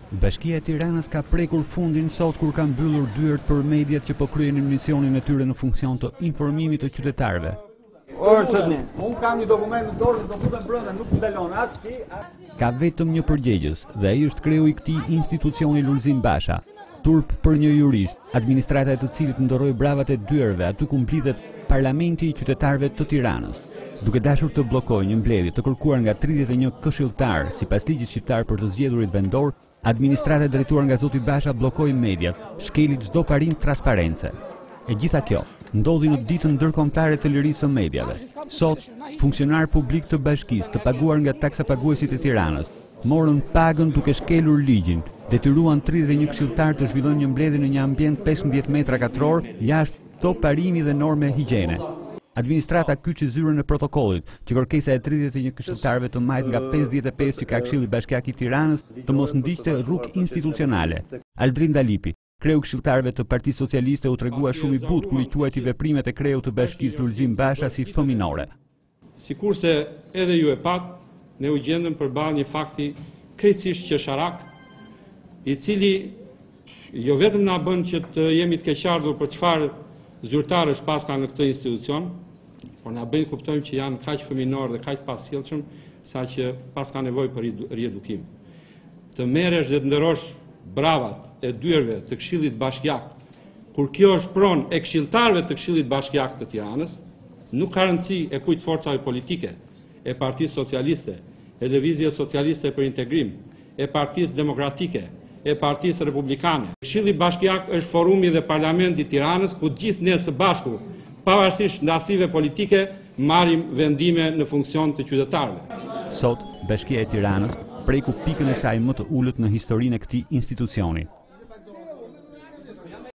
Bashkia e Tiranës ka prekur fundin sot kur ka mbyllur dyert për mediat që po kryenin misionin e tyre në funksion të informimit të qytetarëve. Unë kam një dokument në dorë, do futem brenda, nuk ndalon as ti. Ka vetëm një përgjegjës dhe ai është kreu i këtij institucioni Lulzim Basha. Turp për një jurist, administrata e të cilit ndoroi bravat e dyerve aty ku mblidhet Parlamenti i qytetarëve të Tiranës. Duke dashur të bllokojë një mbledhje të kërkuar nga 31 këshilltar sipas ligjit shqiptar për të zgjedhurit vendor, administrata e drejtuar nga zoti Basha bllokoi mediat, shkeli çdo parim transparence. E gjitha kjo ndodhi në ditën ndërkombëtare të lirisë së mediave. Sot, funksionar publik të bashkisë të paguar nga taksapaguesit e Tiranës morën pagën duke shkelur ligjin, detyruan 31 këshilltar të zhvillojnë një mbledhje në një ambient 15 metra katror jashtë çdo parimi dhe norme higjiene. Administrata kyçi zyrën e protokollit që kërkesa e 31 këshilltarëve të majt nga 55 që ka Këshilli Bashkiak i Tiranës të mos ndiqte rrugë institucionale. Aldrin Dalipi, kreu këshilltarëve të Partisë Socialiste, u tregua shumë i butë kur i quajti veprimet e kreut të bashkisë Lulzim Basha si fëminore. Sikurse edhe ju e pat, ne u gjendëm përballë një fakti krejtësisht qesharak, i cili jo vetëm na bën që të jemi të keqardhur për çfarë zyrtarësh paska në këtë institucion, por na bën kuptojmë që janë kaq fëminor dhe kaq pasjellshëm saqë paska nevojë për riedukim. Të merresh dhe të nderosh bravat e dyerve të Këshillit Bashkiak, kur kjo është pronë e këshilltarëve të Këshillit Bashkiak të Tiranës, nuk ka rëndësi e kujt forcave politike, e Partisë Socialiste, e Lëvizjes Socialiste për Integrim, e Partisë Demokratike, e Partisë Republikane. Këshilli Bashkiak është forumi dhe parlamenti i Tiranës ku gjithë ne së bashku, pavarësisht ndasive politike, marrim vendime në funksion të qytetarëve. Sot, Bashkia e Tiranës preku pikën e saj më të ulët në historinë e këtij institucioni.